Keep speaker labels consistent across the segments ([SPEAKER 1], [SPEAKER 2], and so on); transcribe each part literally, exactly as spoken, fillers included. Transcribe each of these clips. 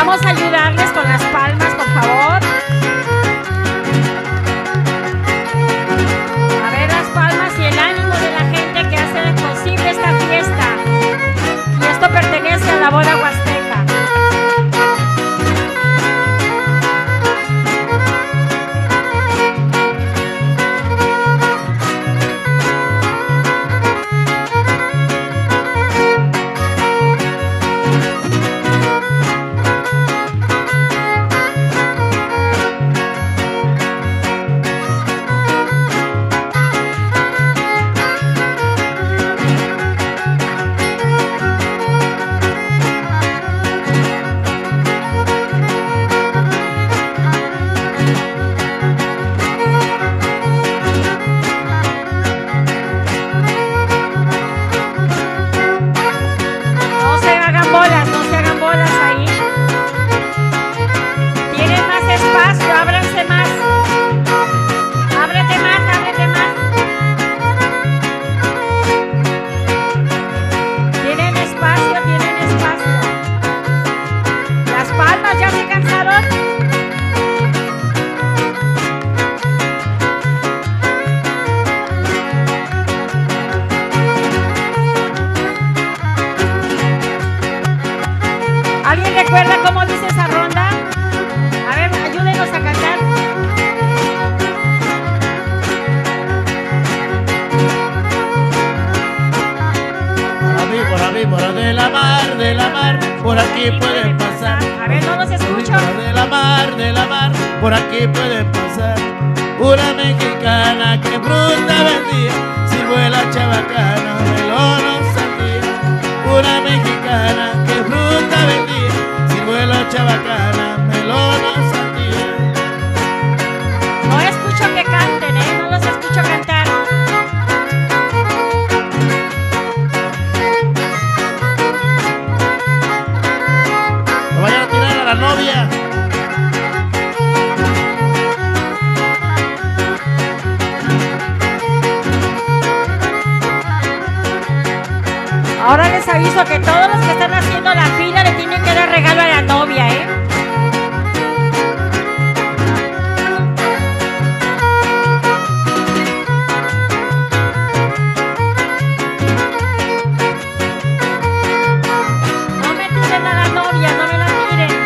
[SPEAKER 1] Vamos a ayudarles con las palmas, por favor. A ver las palmas y el ánimo de la gente que hace posible esta fiesta. Y esto pertenece a la boda huasteca. ¿Alguien recuerda cómo dice esa ronda? A ver, ayúdenos a cantar.
[SPEAKER 2] Por mí, por aquí, por de la mar, de la mar, por aquí pueden pasar.
[SPEAKER 1] A ver, no los escucho.
[SPEAKER 2] De la mar, de la mar, por aquí pueden pasar. Una mexicana que fruta vendía, si vuela chabacana, melón o sandía. Una mexicana que fruta vendía, si vuela chabacana, melón o sandía.
[SPEAKER 1] No escucho que canten, ¿eh? No los escucho cantar.
[SPEAKER 2] No vayan a tirar a la novia.
[SPEAKER 1] Ahora les aviso que todos los que están haciendo la fila le tienen que dar regalo a la novia, ¿eh? No me tiren a la novia, no me la tiren.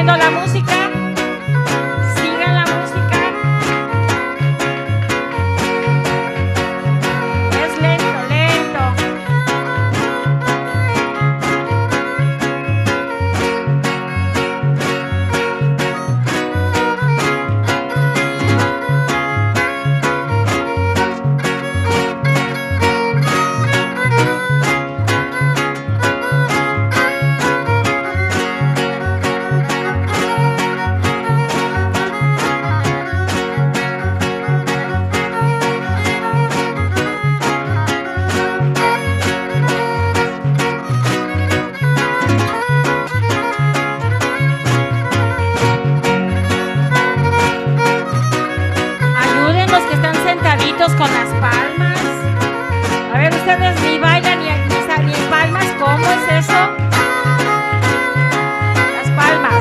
[SPEAKER 1] oyendo la música. Sigan la música. Es lento, lento. Con las palmas. A ver, ustedes ni bailan ni, ni, ni palmas. ¿Cómo es eso? Las palmas.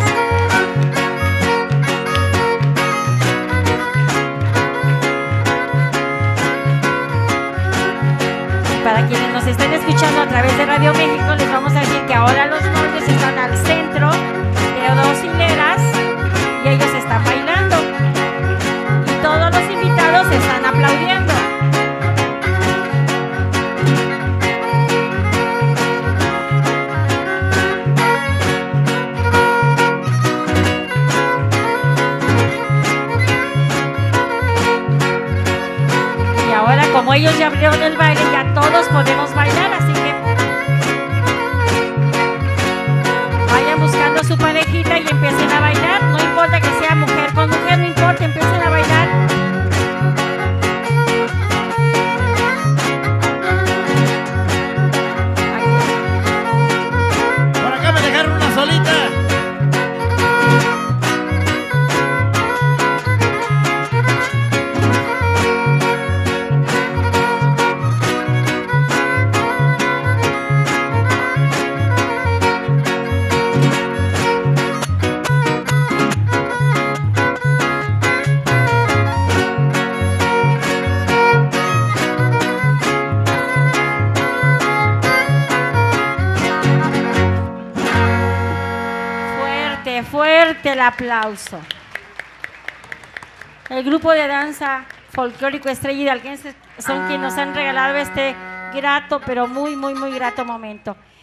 [SPEAKER 1] Para quienes nos estén escuchando a través de Radio México, les vamos a decir que ahora los nortes están al centro de dos hileras y ellos están bailando. Y todos los invitados están aplaudiendo. Y ahora, como ellos ya abrieron el baile, ya todos podemos bailar, así que vayan buscando a su parejita y empiecen a bailar. No importa que sea mujer con mujer, no importa, empiecen a bailar.
[SPEAKER 2] Por acá me dejaron una solita.
[SPEAKER 1] Fuerte el aplauso. El grupo de danza folclórico Estrella Hidalguense son quienes nos han regalado este grato, pero muy, muy, muy grato momento.